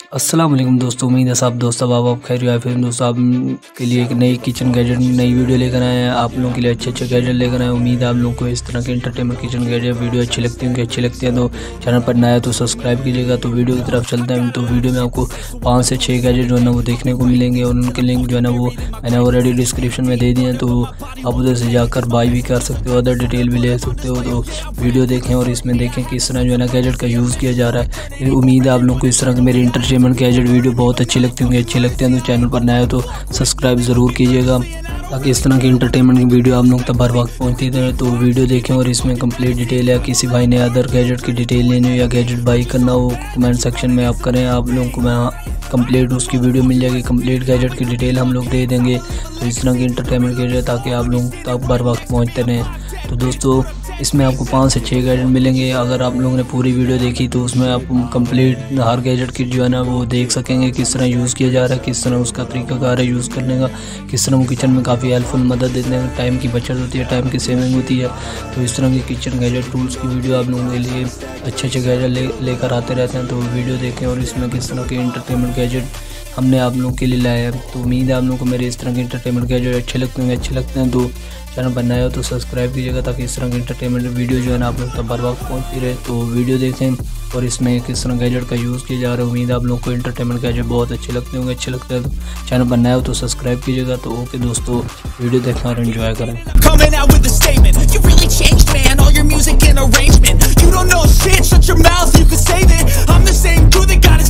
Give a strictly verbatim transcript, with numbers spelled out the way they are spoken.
अस्सलाम वालेकुम दोस्तों, उम्मीद है सब दोस्त अब आप खैर आए। फिर दोस्तों आप के लिए एक नई किचन गैजेट नई वीडियो लेकर आए हैं। आप लोगों के लिए अच्छे अच्छे गैजेट लेकर आए। उम्मीद है आप लोगों को इस तरह के इंटरटेनमेंट किचन गैजेट वीडियो अच्छी लगती होंगी। अच्छी लगती है तो चैनल पर नया है तो सब्सक्राइब कीजिएगा। तो वीडियो की तरफ चलते हैं। तो वीडियो में आपको पाँच से छः गैजेट जो है ना वो देखने को मिलेंगे और उनके लिंक जो है ना वो मैंने ऑलरेडी डिस्क्रिप्शन में दे दिए हैं। तो आप उधर से जाकर बाई भी कर सकते हो, अदर डिटेल भी ले सकते हो। तो वीडियो देखें और इसमें देखें कि इस तरह जो है ना गैजेट का यूज़ किया जा रहा है। उम्मीद है आप लोगों को इस तरह के मेरे इंटरटेनमेंट गैजेट वीडियो बहुत अच्छी लगती होंगी। अच्छी लगती हैं तो चैनल पर नया हो तो सब्सक्राइब ज़रूर कीजिएगा ताकि इस तरह की इंटरटेनमेंट की वीडियो आप लोग तक बर वक्त पहुँचती रहे। तो वीडियो देखें और इसमें कंप्लीट डिटेल है। किसी भाई ने अदर गैजेट की डिटेल लेनी हो या गैजेट बाई करना हो कमेंट सेक्शन में आप करें। आप लोगों को मैं कंप्लीट उसकी वीडियो मिल जाएगी। कंप्लीट गैजेट की डिटेल हम लोग दे देंगे। तो इस तरह की इंटरटेनमेंट गैजेट ताकि आप लोग तक बर वक्त पहुँचते रहें। तो दोस्तों इसमें आपको पाँच से छः गैजेट मिलेंगे। अगर आप लोगों ने पूरी वीडियो देखी तो उसमें आप कंप्लीट हर गैजेट की जो है ना वो देख सकेंगे, किस तरह यूज़ किया जा रहा है, किस तरह उसका तरीकाकार है यूज़ करने का, किस तरह वो किचन में काफ़ी हेल्पफुल मदद देते हैं। टाइम की बचत होती है, टाइम की सेविंग होती है। तो इस तरह की किचन गैजेट टूल्स की वीडियो आप लोगों के लिए अच्छे अच्छे गैजेट ले लेकर आते रहते हैं। तो वीडियो देखें और इसमें किस तरह के इंटरटेनमेंट गैजेट हमने आप लोगों के लिए लाया है। तो उम्मीद है आप लोगों को मेरे इस तरह के इंटरटेनमेंट गैजेट अच्छे लगते हैं अच्छे लगते हैं तो चैनल बनाया हो तो सब्सक्राइब कीजिएगा ताकि इस तरह की इंटरटेनमेंट वीडियो जो है ना आप लोग तक बर वक्त पहुँचती रहे। तो वीडियो देखें और इसमें किस तरह गैजेट का यूज़ किया जा रहा है। उम्मीद है आप लोगों को इंटरटेनमेंट गैजेट बहुत अच्छे लगते होंगे अच्छे लगते हैं तो चैनल बनाया हो तो सब्सक्राइब कीजिएगा। तो ओके दोस्तों, वीडियो देखना और एंजॉय करें।